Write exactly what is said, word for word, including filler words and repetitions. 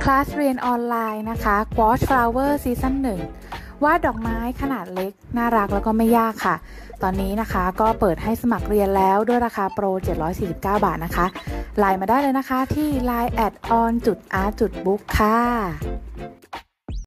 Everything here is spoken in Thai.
คลาสเรียนออนไลน์นะคะ Gouache Flower Season หนึ่งวาดดอกไม้ขนาดเล็กน่ารักแล้วก็ไม่ยากค่ะตอนนี้นะคะก็เปิดให้สมัครเรียนแล้วด้วยราคาโปรเจ็ดร้อยสี่สิบเก้าบาทนะคะไลน์มาได้เลยนะคะที่ ไลน์ แอท ออน จุด อาร์ต จุด บุ๊ก ค่ะ